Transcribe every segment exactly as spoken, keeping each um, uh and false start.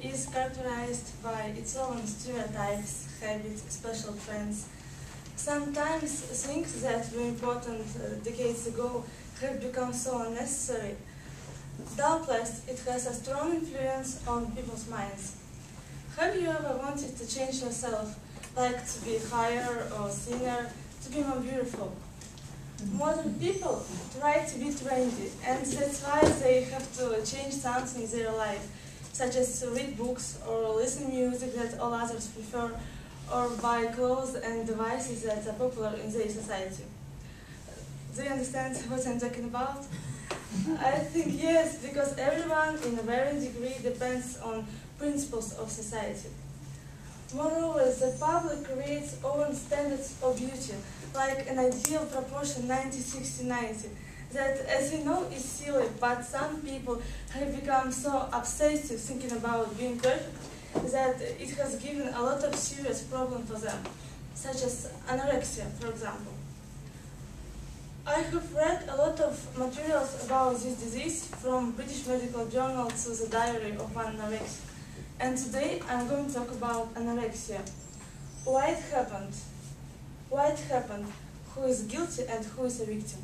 is characterized by its own stereotypes, habits, special trends. Sometimes things that were important uh, decades ago have become so unnecessary. Doubtless, it has a strong influence on people's minds. Have you ever wanted to change yourself, like to be higher or thinner, to be more beautiful? Modern people try to be trendy, and that's why they have to change something in their life, such as to read books or listen to music that all others prefer, or buy clothes and devices that are popular in their society. Do you understand what I'm talking about? I think yes, because everyone in a varying degree depends on principles of society. Moreover, the public creates own standards of beauty, like an ideal proportion ninety sixty ninety, that, as you know, is silly, but some people have become so obsessive thinking about being perfect that it has given a lot of serious problems for them, such as anorexia, for example. I have read a lot of materials about this disease, from British Medical Journal to the Diary of one Anorexic. And today I'm going to talk about anorexia. Why it happened, why it happened, who is guilty and who is a victim.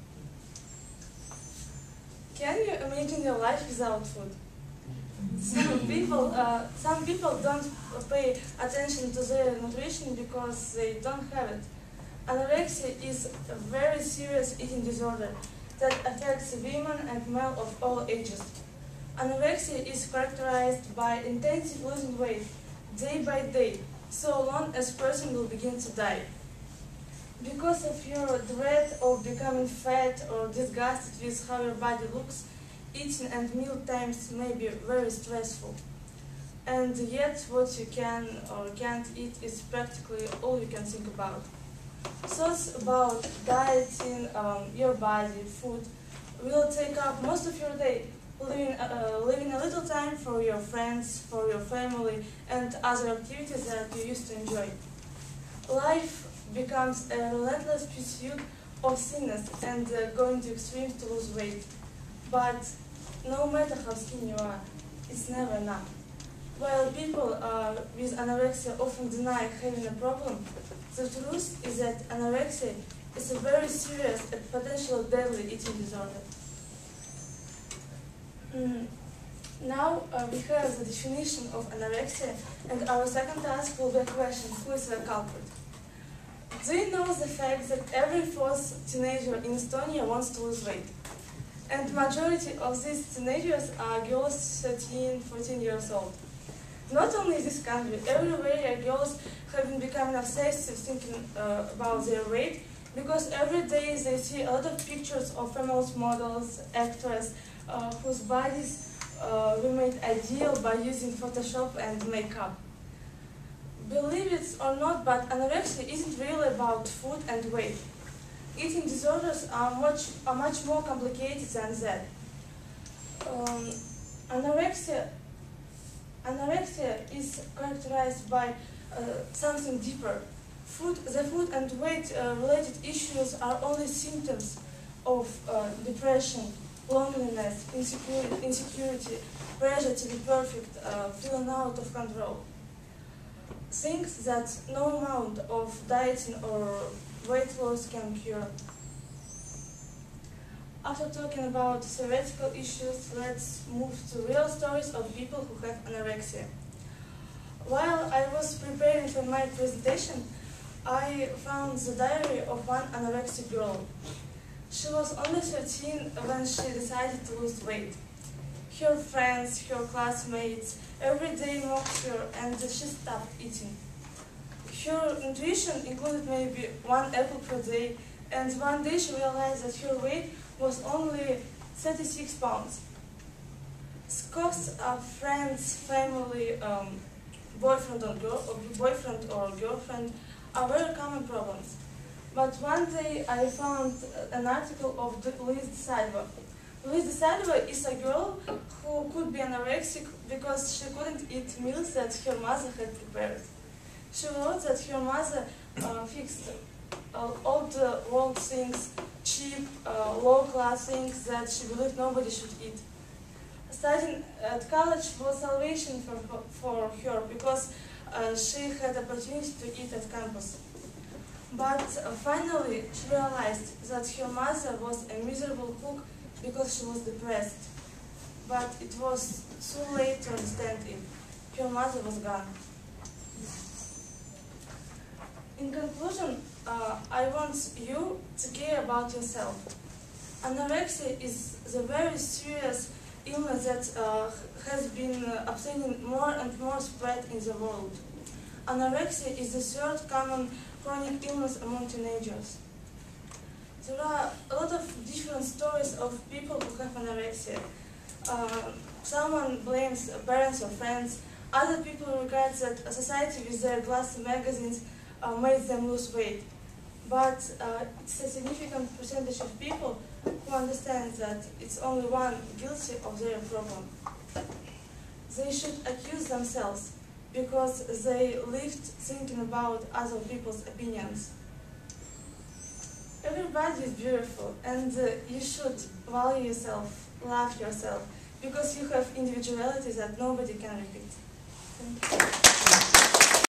Can you imagine your life without food? Some people, uh, some people don't pay attention to their nutrition because they don't have it. Anorexia is a very serious eating disorder that affects women and men of all ages. Anorexia is characterized by intensive losing weight, day by day, so long as person will begin to die. Because of your dread of becoming fat or disgusted with how your body looks, eating and meal times may be very stressful. And yet what you can or can't eat is practically all you can think about. Thoughts about dieting, um, your body, food, will take up most of your day, leaving, uh, leaving a little time for your friends, for your family, and other activities that you used to enjoy. Life becomes a relentless pursuit of thinness and uh, going to extremes to lose weight. But no matter how skinny you are, it's never enough. While people uh, with anorexia often deny having a problem, the truth is that anorexia is a very serious and potentially deadly eating disorder. Mm. Now uh, we have the definition of anorexia, and our second task will be a question: who is the culprit? Do you know the fact that every fourth teenager in Estonia wants to lose weight? And the majority of these teenagers are girls thirteen, fourteen years old. Not only in this country, everywhere girls have been becoming obsessive thinking uh, about their weight, because every day they see a lot of pictures of famous models, actors, uh, whose bodies uh, were made ideal by using Photoshop and makeup. Believe it or not, but anorexia isn't really about food and weight. Eating disorders are much, are much more complicated than that. Um, anorexia Anorexia is characterized by uh, something deeper. Food, the food and weight uh, related issues are only symptoms of uh, depression, loneliness, insecurity, insecurity, pressure to be perfect, uh, feeling out of control. Things that no amount of dieting or weight loss can cure. After talking about theoretical issues, let's move to real stories of people who have anorexia. While I was preparing for my presentation, I found the diary of one anorexic girl. She was only thirteen when she decided to lose weight. Her friends, her classmates, every day mocked her, and she stopped eating. Her nutrition included maybe one apple per day, and one day she realized that her weight was only thirty-six pounds. Scoffs of friends, family, um, boyfriend or girl, or boyfriend or girlfriend are very common problems. But one day I found an article of Louise de Silva. Louise de Silva is a girl who could be anorexic because she couldn't eat meals that her mother had prepared. She wrote that her mother uh, fixed uh, all the world things, cheap, uh, low-class things that she believed nobody should eat. studying at college was salvation for her, for her because uh, she had opportunity to eat at campus. But uh, finally, she realized that her mother was a miserable cook because she was depressed. But it was too late to understand it. Her mother was gone. In conclusion, uh, I want you to care about yourself. Anorexia is the very serious illness that uh, has been uh, obtaining more and more spread in the world. Anorexia is the third common chronic illness among teenagers. There are a lot of different stories of people who have anorexia. Uh, someone blames parents or friends. Other people regret that a society with their glossy magazines uh, made them lose weight. But uh, it's a significant percentage of people who understand that it's only one guilty of their problem. They should accuse themselves because they lived thinking about other people's opinions. Everybody is beautiful, and uh, you should value yourself, love yourself, because you have individuality that nobody can repeat. Thank you.